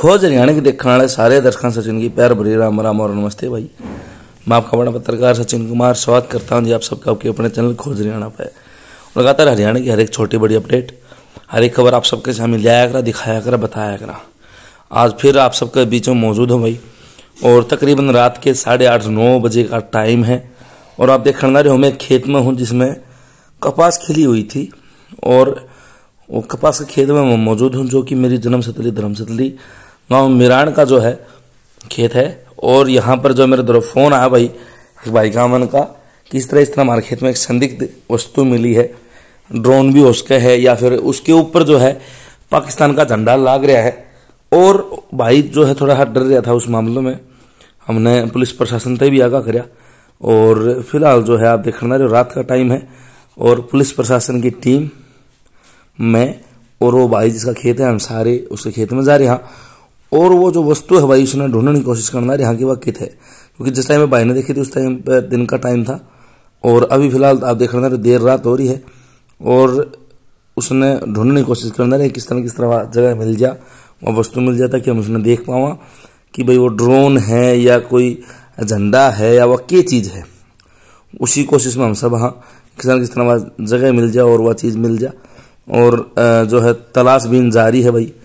खोज हरियाणा की देखने वाले सारे दर्शकों सचिन की प्यार भरी राम राम और नमस्ते भाई। मैं आपका बड़ा पत्रकार सचिन कुमार स्वागत करता हूं जी आप सबका आपके अपने चैनल खोज हरियाणा पे। लगातार हरियाणा की हर एक छोटी बड़ी अपडेट, हर एक खबर आप सबके सामने लाया करा, दिखाया करा, बताया करा। आज फिर आप सबके बीच में मौजूद हूँ भाई, और तकरीबन रात के 8:30-9 बजे का टाइम है और आप देखने वाले हो मैं खेत में हूँ जिसमें कपास खिली हुई थी और वो कपास के खेत में मैं मौजूद हूँ, जो कि मेरी जन्मस्थली धर्मस्थली गांव मिराण का जो है खेत है। और यहाँ पर जो मेरे तरफ फोन आया भाई एक भाई का मन का कि इस तरह हमारे खेत में एक संदिग्ध वस्तु मिली है, ड्रोन भी उसका है या फिर उसके ऊपर जो है पाकिस्तान का झंडा लाग रहा है। और भाई जो है थोड़ा डर रहा था उस मामले में, हमने पुलिस प्रशासन तक भी आगाह कराया। और फिलहाल जो है आप देखना रहे रात का टाइम है और पुलिस प्रशासन की टीम में और वो भाई जिसका खेत है हम सारे उसके खेत में जा रहे हैं। और वो जो वस्तु है भाई उसने ढूंढने की कोशिश करना यहाँ की वह कित है, क्योंकि जिस टाइम में भाई ने देखी थी उस टाइम पर दिन का टाइम था और अभी फिलहाल आप देख रहे हैं देर रात हो रही है। और उसने ढूंढने की कोशिश करना रहे किस तरह जगह मिल जा, वह वस्तु मिल जाता कि हम उसने देख पावा कि भाई वो ड्रोन है या कोई झंडा है या वह क्या चीज़ है। उसी कोशिश में हम सब हाँ किस तरह जगह मिल जाए और वह चीज़ मिल जाए। और जो है तलाश भी जारी है भाई,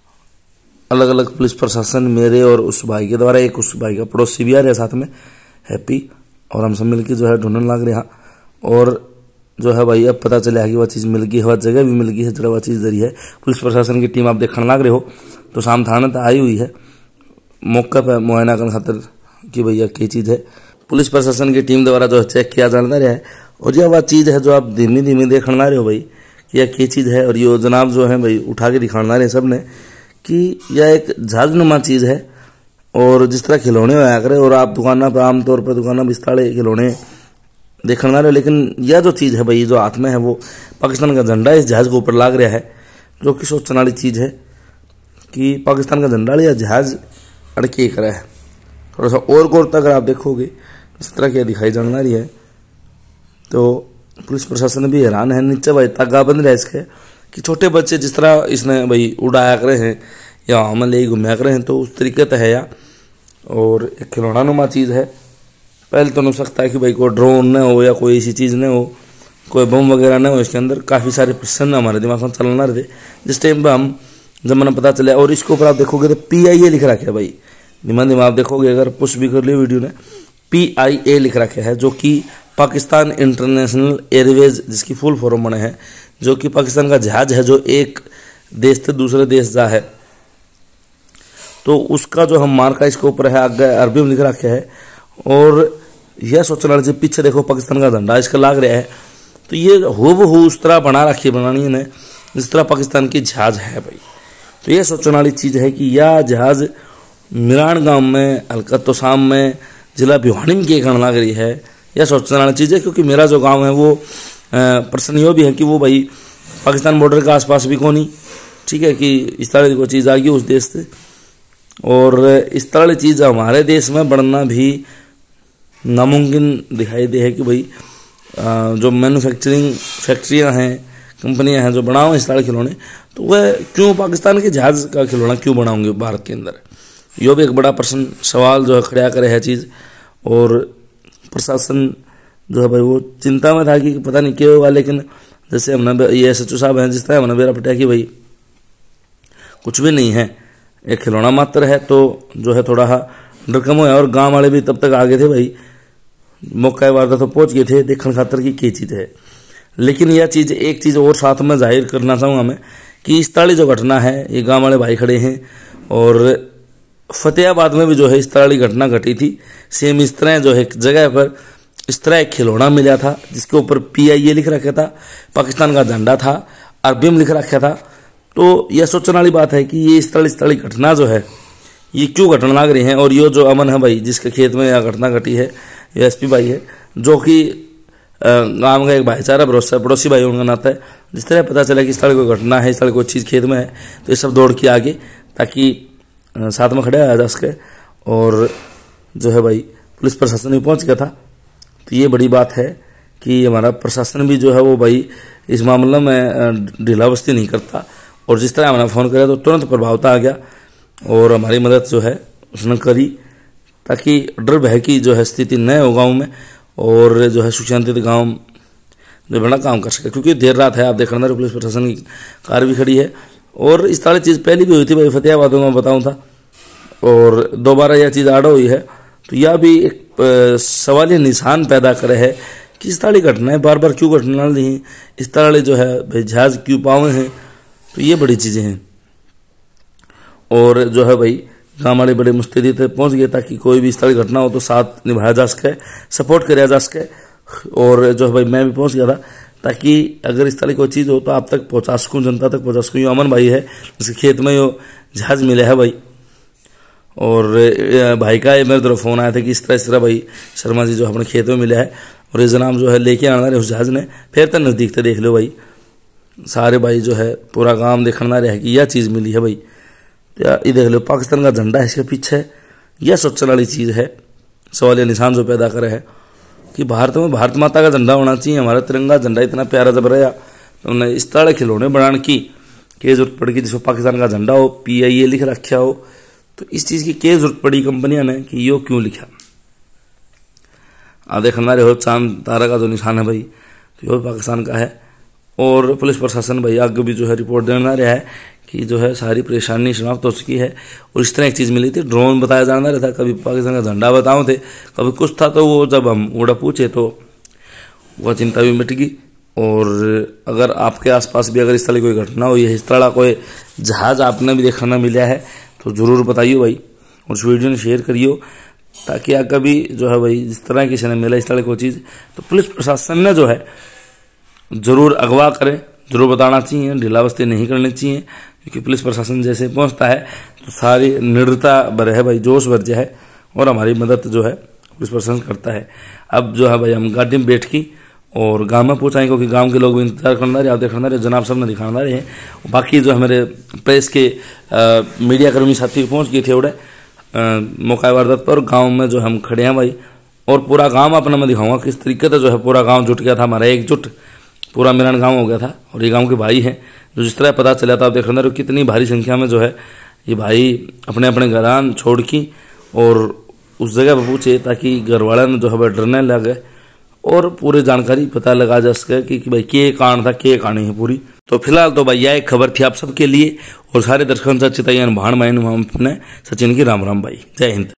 अलग अलग पुलिस प्रशासन मेरे और उस भाई के द्वारा, एक उस भाई का पड़ोसी भी आ रहे साथ में हैप्पी, और हम सब मिलकर जो है ढूंढने लग रहे हैं। और जो है भाई अब पता चला कि वह चीज़ मिल गई है, वह जगह भी मिल गई है जरा वह चीज़ जरी है। पुलिस प्रशासन की टीम आप देखने लग रहे हो तो शाम थाने तक आई हुई है मौके पर मुआयना करने खातिर कि भैया क्या चीज़ है। पुलिस प्रशासन की टीम द्वारा जो है चेक किया जाना रहा है और यह वह चीज़ है जो आप धीमी धीमी देखने ला रहे हो भाई कि यह क्या चीज़ है। और ये जनाब जो है भाई उठा के दिखाना रहे सब ने कि यह एक जहाजनुमा चीज़ है। और जिस तरह खिलौने होया करे और आप दुकाना पर आमतौर पर दुकाना पर इस तरह खिलौने देखने रहे, लेकिन यह जो चीज़ है भाई जो हाथ में है वो पाकिस्तान का झंडा इस जहाज के ऊपर लाग रहा है, जो कि सोचने वाली चीज़ है कि पाकिस्तान का झंडा या जहाज अड़के करा है। थोड़ा सा और गौर तक अगर आप देखोगे इस तरह क्या दिखाई जाना रही है तो पुलिस प्रशासन भी हैरान है। नीचे भाई तागा बंद रहा है इसके कि छोटे बच्चे जिस तरह इसने भाई उड़ाया करे हैं या हम ले घुमाया करे हैं तो उस तरीके तो है या। और एक खिलौना नुमा चीज़ है। पहले तो हो सकता है कि भाई कोई ड्रोन न हो या कोई ऐसी चीज़ न हो, कोई बम वगैरह न हो। इसके अंदर काफ़ी सारे प्रश्न हमारे दिमाग में चलना रहे जिस टाइम पर हम जब मैंने पता चला। और इसके ऊपर आप देखोगे तो PIA लिख रखा है भाई, दिमाग आप देखोगे अगर पुश भी कर लिया वीडियो ने, PIA लिख रखा है जो कि पाकिस्तान इंटरनेशनल एयरवेज जिसकी फुल फॉर्म बने हैं, जो कि पाकिस्तान का जहाज है जो एक देश से दूसरे देश जा है। तो उसका जो हम मार्का इसके ऊपर है आगे अरबी में लिख रखा है। और यह सोचना चाहिए पीछे देखो पाकिस्तान का झंडा इसका लाग रहा है, तो ये हूबहू उस तरह बना रखी है बनानी ने जिस तरह पाकिस्तान की जहाज है भाई। तो यह सोचने वाली चीज़ है कि यह जहाज मिराण गांव में हल्का तोसाम में जिला भिवानी में कहने लग रही है। यह सोचने वाली चीज़ है क्योंकि मेरा जो गांव है वो प्रश्न ये भी है कि वो भाई पाकिस्तान बॉर्डर के आसपास भी कौन ही ठीक है कि इस तरह की कोई चीज़ आ गई उस देश से। और इस तरह की चीज़ हमारे देश में बढ़ना भी नामुमकिन दिखाई दे है कि भाई जो मैन्युफैक्चरिंग फैक्ट्रियाँ हैं कंपनियाँ हैं जो बनाओ इस तरह के खिलौने, तो वह क्यों पाकिस्तान के जहाज का खिलौना क्यों बनाओगे भारत के अंदर। यो भी एक बड़ा प्रश्न सवाल जो है खड़ा करे है चीज़। और प्रशासन जो है भाई वो चिंता में था कि पता नहीं क्या होगा, लेकिन जैसे हमने ये SHO साहब हैं जिस तरह हमने बेरा पटाया कि भाई कुछ भी नहीं है, एक खिलौना मात्र है, तो जो है थोड़ा डर कम हुआ। और गांव वाले भी तब तक आ गए थे भाई, मौका वारदात तो पहुँच गए थे देखने खातर की क्या चीज़ है। लेकिन यह चीज़ एक चीज़ और साथ में जाहिर करना चाहूँगा मैं कि इस तरह जो घटना है ये गाँव वाले भाई खड़े हैं। और फतेहाबाद में भी जो है इस तरह की घटना घटी थी सेम इस तरह जो है एक जगह पर इस तरह एक खिलौना मिला था जिसके ऊपर PIA लिख रखा था, पाकिस्तान का झंडा था, अरबी में लिख रखा था। तो यह सोचने वाली बात है कि ये इस तरह घटना जो है ये क्यों घटना लग रही है। और ये जो अमन है भाई जिसके खेत में यह घटना घटी है ये SP भाई है, जो कि गाँव का एक भाईचारा भरोसा पड़ोसी भाई उनका नाता है। जिस तरह पता चला कि इस तरह कोई घटना है, इस तरह कोई चीज़ खेत में है, तो ये सब दौड़ के आगे ताकि साथ में खड़े आ जा सके। और जो है भाई पुलिस प्रशासन भी पहुंच गया था। तो ये बड़ी बात है कि हमारा प्रशासन भी जो है वो भाई इस मामले में ढीलावस्ती नहीं करता। और जिस तरह हमने फ़ोन किया तो तुरंत प्रभावता आ गया और हमारी मदद जो है उसने करी, ताकि डर भय की जो है स्थिति न हो गाँव में, और जो है सुख शांति गाँव जो बड़ा काम कर सके। क्योंकि देर रात है, आप देख रहे पुलिस प्रशासन की कार भी खड़ी है, और इस तरह चीज़ पहले भी हुई थी भाई फतेहाबाद में, मैं बताऊँ था, और दोबारा यह चीज़ आड़ हुई है। तो यह भी एक सवालिया निशान पैदा करे है कि इस तरह घटनाएं बार बार क्यों घटना दी, इस तरह जो है भाई जहाज क्यों पावे हैं। तो ये बड़ी चीज़ें हैं। और जो है भाई गाँव वाले बड़े मुस्तैदी तक पहुँच गए, ताकि कोई भी इस तरह घटना हो तो साथ निभाया जा सके, सपोर्ट कराया जा सके। और जो है भाई मैं भी पहुँच गया था, ताकि अगर इस तरह कोई चीज़ हो तो आप तक पहुँचा सकूँ, जनता तक पहुँचा सकूँ। अमन भाई है, उसके खेत में यो जहाज मिले है भाई, और भाई का मेरे तरफ फ़ोन आया था कि इस तरह भाई शर्मा जी जो अपने खेत में मिले है, और ये जनाब जो है लेके आना रहे उस जहाज ने। फिर तो नज़दीक से देख लो भाई, सारे भाई जो है पूरा गांव देखना रहे कि यह चीज़ मिली है भाई। ये देख लो पाकिस्तान का झंडा है इसके पीछे, यह सोचने वाली चीज़ है, सवालिया निशान जो पैदा करे है कि भारत में भारत माता का झंडा होना चाहिए। हमारा तिरंगा झंडा इतना प्यारा जब रहा, तो उन्हें इस तरह खिलौने बनाने की जरूरत पड़ गई जिसमें पाकिस्तान का झंडा हो, PIA लिख रखा हो। तो इस चीज़ की क्या जरूरत पड़ी कंपनियां ने कि यो क्यों लिखा। आप देखना रहे हो चांद तारा का जो निशान है भाई, तो यो पाकिस्तान का है। और पुलिस प्रशासन भाई आगे भी जो है रिपोर्ट देना रहा है कि जो है सारी परेशानी समाप्त हो चुकी है। और इस तरह एक चीज़ मिली थी, ड्रोन बताया जाना रहा था, कभी पाकिस्तान का झंडा बताओ थे, कभी कुछ था। तो वो जब हम उड़ा पूछे तो वह चिंता भी मिट गई। और अगर आपके आसपास भी अगर इस तरह कोई घटना हुई है, इस तरह कोई जहाज आपने भी देखना मिला है, तो ज़रूर बताइए भाई, और इस वीडियो ने शेयर करियो, ताकि आगे भी जो है भाई जिस तरह किसी ने मिला इस तरह कोई चीज़, तो पुलिस प्रशासन ने जो है ज़रूर अगवा करे, जरूर बताना चाहिए, ढीलावस्ती नहीं करनी चाहिए। क्योंकि पुलिस प्रशासन जैसे पहुंचता है तो सारी निर्दयता भर है भाई, जोश भर जाए, और हमारी मदद जो है पुलिस प्रशासन करता है। अब जो है भाई हम गाड़ी में बैठ की और गांव में पहुंचाएंगे, क्योंकि गांव के लोग भी इंतजार करना रहे, आप देखना रहे, जनाब सब ने दिखाना रहे हैं। बाकी जो है मेरे प्रेस के मीडिया कर्मी साथी पहुँच गए थे उड़े मौका वारदात पर। गाँव में जो हम खड़े हैं भाई, और पूरा गाँव अपना मैं दिखाऊंगा किस तरीके से जो है पूरा गाँव जुट गया था, हमारा एकजुट पूरा मिलन गांव हो गया था। और ये गांव के भाई हैं, जो जिस तरह पता चला था, आप देख रहे हो कितनी भारी संख्या में जो है ये भाई अपने अपने घरान छोड़ की और उस जगह पर पूछे, ताकि घर वाले ने जो है डरने लगे और पूरी जानकारी पता लगा जा सके कि भाई के कारण था, के कहानी है पूरी। तो फिलहाल तो भाई यह एक खबर थी आप सबके लिए, और सारे दर्शकों से चितायन भाण मायन अपने सचिन की राम राम भाई, जय हिंद।